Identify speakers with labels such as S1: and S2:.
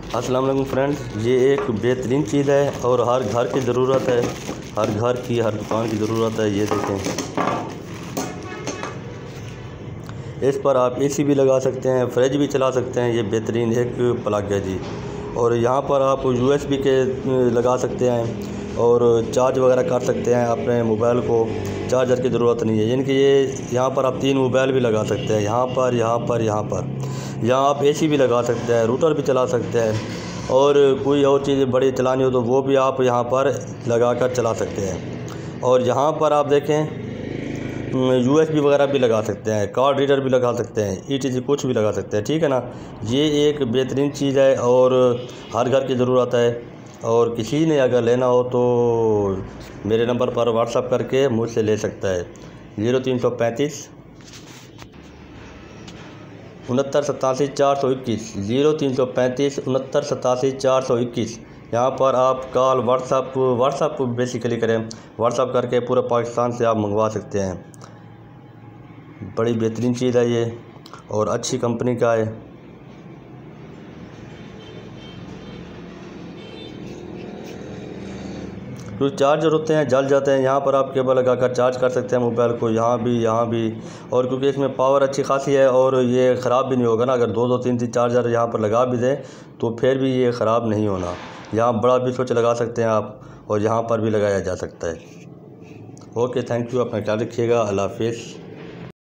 S1: अस्सलाम वालेकुम फ्रेंड्स, ये एक बेहतरीन चीज़ है और हर घर की ज़रूरत है, हर घर की हर दुकान की ज़रूरत है। ये देखें, इस पर आप एसी भी लगा सकते हैं, फ्रिज भी चला सकते हैं। ये बेहतरीन एक प्लग है जी। और यहाँ पर आप यूएसबी के लगा सकते हैं और चार्ज वगैरह कर सकते हैं अपने मोबाइल को। चार्जर की ज़रूरत नहीं है, यानी कि ये यहाँ पर आप 3 मोबाइल भी लगा सकते हैं, यहाँ पर यहाँ आप एसी भी लगा सकते हैं, रूटर भी चला सकते हैं और कोई और चीज़ बड़ी चलानी हो तो वो भी आप यहाँ पर लगा कर चला सकते हैं। और यहाँ पर आप देखें यूएसबी वगैरह भी लगा सकते हैं, कार्ड रीडर भी लगा सकते हैं, ETC कुछ भी लगा सकते हैं, ठीक है ना। ये एक बेहतरीन चीज़ है और हर घर की ज़रूरत है। और किसी ने अगर लेना हो तो मेरे नंबर पर व्हाट्सअप करके मुझसे ले सकता है। 0335 6987 421, 0335 6987 421। यहाँ पर आप कॉल व्हाट्सअप बेसिकली करें, व्हाट्सअप करके पूरे पाकिस्तान से आप मंगवा सकते हैं। बड़ी बेहतरीन चीज़ है ये और अच्छी कंपनी का है। जो चार्जर होते हैं जल जाते हैं, यहाँ पर आप केबल लगाकर चार्ज कर सकते हैं मोबाइल को, यहाँ भी। और क्योंकि इसमें पावर अच्छी खासी है और ये ख़राब भी नहीं होगा ना। अगर 2 3 चार्जर यहाँ पर लगा भी दें तो फिर भी ये ख़राब नहीं होना। यहाँ बड़ा भी स्विच लगा सकते हैं आप और यहाँ पर भी लगाया जा सकता है। ओके, थैंक यू, अपना ख्याल रखिएगा। अल्लाह हाफिज़।